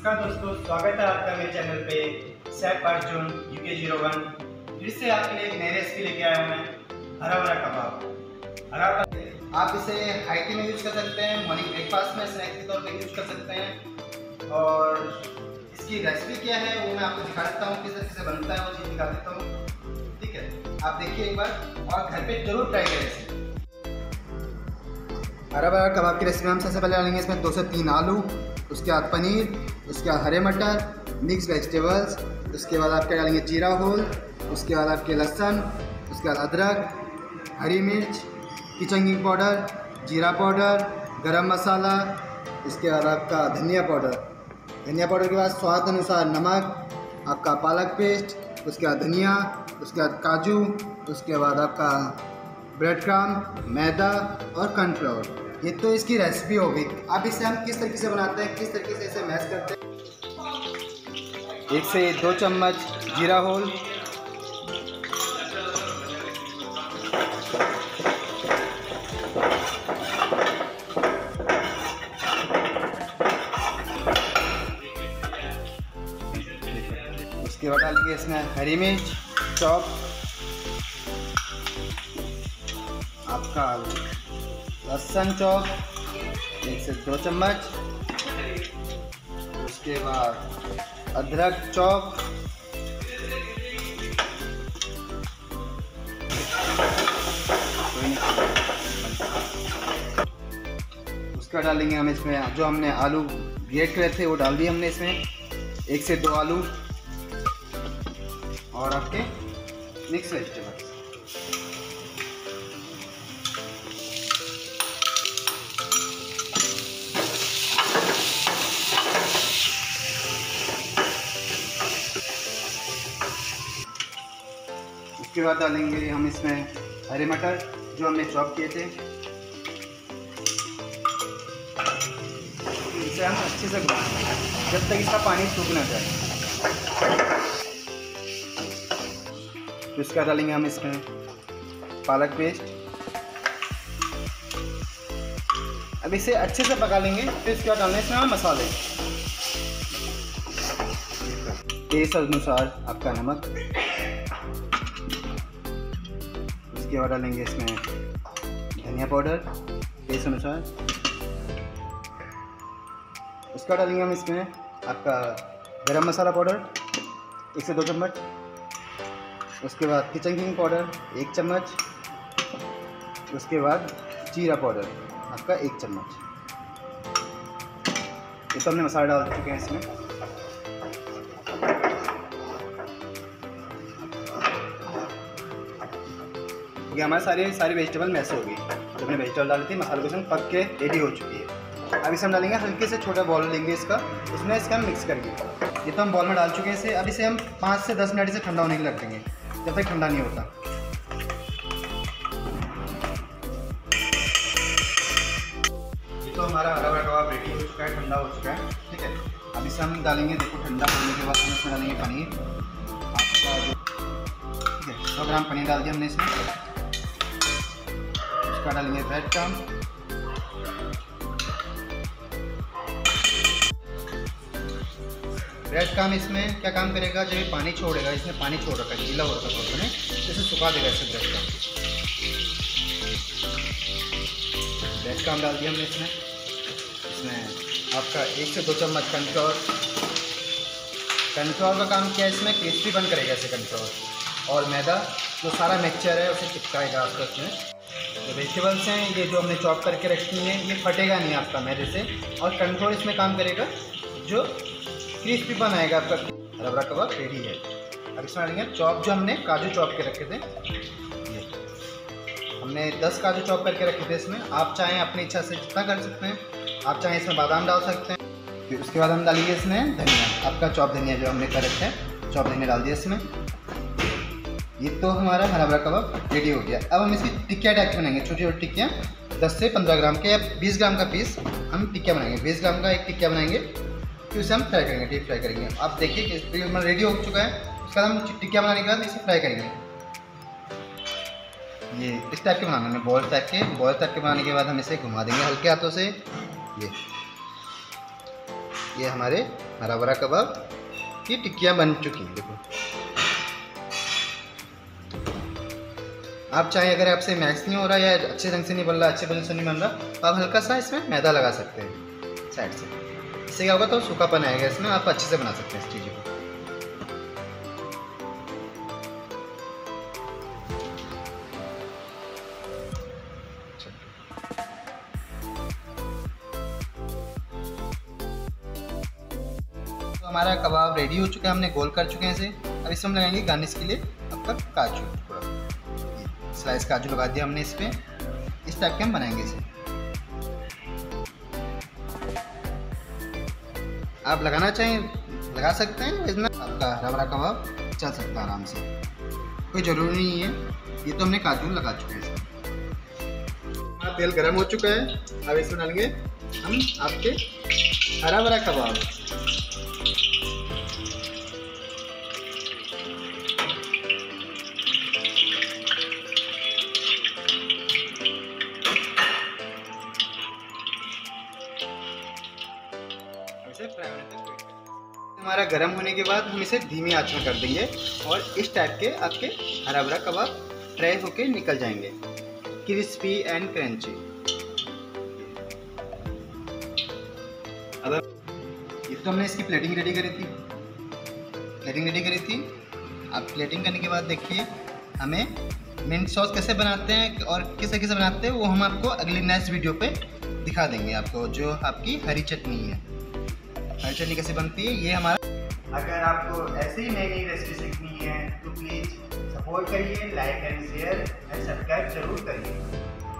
नमस्कार दोस्तों, स्वागत है आपका मेरे चैनल पे सैफ अर्जुन UK01। फिर से आपके लिए एक नई रेसिपी लेके आया हूँ मैं, हरा भरा कबाब। आप इसे हाई टी में यूज़ कर सकते हैं, मॉर्निंग ब्रेकफास्ट में स्नैक्स के तौर पे यूज़ कर सकते हैं। और इसकी रेसिपी क्या है वो मैं आपको दिखा देता हूँ, किस तरीके से बनता है वो चीज़ दिखा देता हूँ। ठीक है, आप देखिए एक बार और घर पे जरूर ट्राई करें इसे। हरा भरा कबाब की रेसिपी हम सबसे पहले डालेंगे इसमें 2 से 3 आलू, उसके बाद पनीर, उसके बाद हरे मटर, मिक्स वेजिटेबल्स, उसके बाद आपके डालेंगे जीरा होल, उसके बाद आपके लहसुन, उसके बाद अदरक, हरी मिर्च, किचन किंग पाउडर, जीरा पाउडर, गरम मसाला, इसके बाद आपका धनिया पाउडर के बाद स्वाद अनुसार नमक, आपका पालक पेस्ट, उसके बाद धनिया, उसके बाद काजू, उसके बाद आपका ब्रेड क्रम्ब, मैदा और कॉर्नफ्लोर। ये तो इसकी रेसिपी हो गई। अब इसे हम किस तरीके से बनाते हैं, किस तरीके से इसे मैश करते हैं। 1 से 2 चम्मच जीरा होल, उसके बाद डालेंगे इसमें हरी मिर्च चॉप, आपका लहसुन चॉप 1 से 2 चम्मच, उसके बाद अदरक चॉप, उसका डालेंगे हम इसमें जो हमने आलू ग्रेट करे थे वो डाल दिए हमने इसमें 1 से 2 आलू और आपके मिक्स वेजिटेबल। उसके बाद डालेंगे हम इसमें हरे मटर जो हमने चॉप किए थे। इसे हम अच्छे से भूनेंगे जब तक इसका पानी सूख ना जाए। तो इसका डालेंगे हम इसमें पालक पेस्ट। अब इसे अच्छे से पका लेंगे। फिर इसके बाद डालने इसमें हम मसाले, टेस्ट अनुसार आपका नमक, उसके बाद डालेंगे इसमें धनिया पाउडर टेस्ट अनुसार, उसका डालेंगे हम इसमें आपका गरम मसाला पाउडर 1 से 2 चम्मच, उसके बाद किचन किंग पाउडर 1 चम्मच, उसके बाद जीरा पाउडर आपका 1 चम्मच। ये तो हमने मसाला डाल चुके हैं इसमें। ये हमारे सारी वेजिटेबल मैश हो गई। जब हमने वेजिटेबल डाली थी मसाले को पक के रेडी हो चुकी है। अब इसे हम डालेंगे, हल्के से छोटा बॉल लेंगे इसका, उसमें इसका हम मिक्स करेंगे। ये तो हम बॉल में डाल चुके हैं इसे। अब इसे हम 5 से 10 मिनट से ठंडा होने के लिए रख देंगे जब तक ठंडा नहीं होता। ये तो हमारा हरा भरा कबाब रेडी हो चुका है, ठंडा हो चुका है। ठीक है, अब इसे हम डालेंगे। देखो ठंडा होने के बाद हम इसमें डालेंगे पनीर आपका जो, ठीक है 100 ग्राम पनीर डाल दिया हमने इसमें। उसका डालेंगे ब्रेड क्रम्ब, ब्रेड क्रम्ब इसमें क्या काम करेगा, जब ये पानी छोड़ेगा, इसमें पानी छोड़ रखा है, गीला हो रखा है उसने, तो इसे सुखा देगा इसे ब्रेड क्रम्ब डाल दिया हमने इसमें आपका 1 से 2 चम्मच कॉर्नफ्लोर का काम क्या है, इसमें क्रिस्पी बन करेगा इसे कॉर्नफ्लोर, और मैदा जो सारा मिक्सचर है उसे चिपकाएगा आपका इसमें। जो वेजिटेबल्स हैं ये जो हमने चॉप करके रखी हैं ये फटेगा नहीं आपका मैदे से, और कॉर्नफ्लोर इसमें काम करेगा जो क्रिस्पी बनाएगा आपका। हरा भरा कबाब रेडी है। अब इसमें डालेंगे चॉप, जो हमने काजू चॉप के रखे थे, ये हमने 10 काजू चॉप करके रखे थे इसमें। आप चाहें अपनी इच्छा से जितना कर सकते हैं, आप चाहें इसमें बादाम डाल सकते हैं। फिर उसके बाद हम डालेंगे इसमें धनिया, आपका चॉप धनिया जो हमने कर रखा है, चॉप धनिया डाल दिया इसमें। ये तो हमारा हरा भरा कबाब रेडी हो गया। अब हम इसकी टिक्कियाँ टाइप बनाएंगे, छोटी छोटी टिक्कियाँ 10 से 15 ग्राम के या 20 ग्राम का पीस हम टिक्किया बनाएंगे। 20 ग्राम का एक टिक्किया बनाएंगे, फिर उसे हम फ्राई करेंगे, डीप फ्राई करेंगे। आप देखिए कि हमारा रेडी हो चुका है। उसके बाद हम टिक्किया बनाने के बाद इसे फ्राई करेंगे। ये इस टाइप के बनाने में, बॉल टाइप के बनाने के बाद हम इसे घुमा देंगे हल्के हाथों से। ये ये हमारे हरा भरा कबाब की टिक्कियाँ बन चुकी हैं। देखो आप चाहे अगर आपसे मैक्स नहीं हो रहा या अच्छे ढंग से नहीं बन रहा, अच्छे वजन से नहीं बन रहा, तो आप हल्का सा इसमें मैदा लगा सकते हैं साइड से। इससे क्या होगा, तो सूखापन आएगा इसमें, आप अच्छे से बना सकते हैं इस चीज़ को। तो हमारा कबाब रेडी हो चुका है, हमने गोल कर चुके हैं इसे। अब इसमें हम लगाएंगे गार्निश के लिए आपका काजू, थोड़ा स्लाइस काजू लगा दिया हमने इस पर। इस टाइप के हम बनाएंगे इसे। आप लगाना चाहें लगा सकते हैं, इसमें आपका हरा भरा कबाब चल सकता है आराम से, कोई ज़रूरी नहीं है। ये तो हमने काजू लगा चुके हैं इसमें। हमारा तेल गर्म हो चुका है, अब इसमें डालेंगे हम आपके हरा भरा कबाब। हमारा गर्म होने के बाद हम इसे धीमी आंच में कर देंगे और इस टाइप के आपके हरा भरा कबाब फ्राई होके निकल जाएंगे, क्रिस्पी एंड क्रंची। अब ये तो हमने इसकी प्लेटिंग रेडी करी थी। आप प्लेटिंग करने के बाद देखिए हमें मिंट सॉस कैसे बनाते हैं और किसे बनाते हैं वो हम आपको अगली नेक्स्ट वीडियो पे दिखा देंगे आपको। जो आपकी हरी चटनी है, हरी चटनी कैसे बनती है ये हमारा। अगर आपको ऐसे ही नई नई रेसिपी सीखनी है तो प्लीज़ सपोर्ट करिए, like and share and subscribe जरूर करिए।